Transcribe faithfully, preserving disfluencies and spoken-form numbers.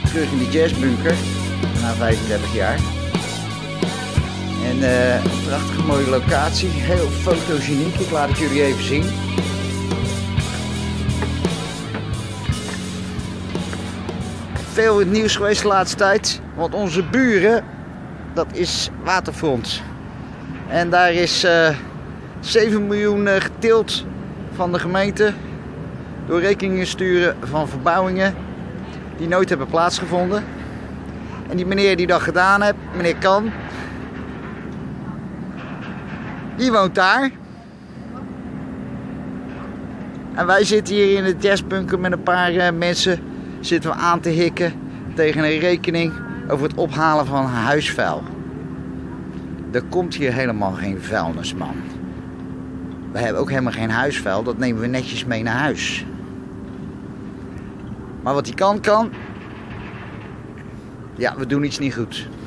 terug in de jazzbunker na vijfendertig jaar. En uh, een prachtige mooie locatie, heel fotogeniek. Ik laat het jullie even zien. Veel in het nieuws geweest de laatste tijd, want onze buren, dat is Waterfront. En daar is uh, zeven miljoen uh, geteeld van de gemeente door rekeningen sturen van verbouwingen die nooit hebben plaatsgevonden. En die meneer die dat gedaan heeft, meneer Kan, die woont daar. En wij zitten hier in de jazzbunker met een paar uh, mensen, zitten we aan te hikken tegen een rekening over het ophalen van huisvuil. Er komt hier helemaal geen vuilnisman. We hebben ook helemaal geen huisvuil, dat nemen we netjes mee naar huis. Maar wat hij kan, kan. Ja, we doen iets niet goed.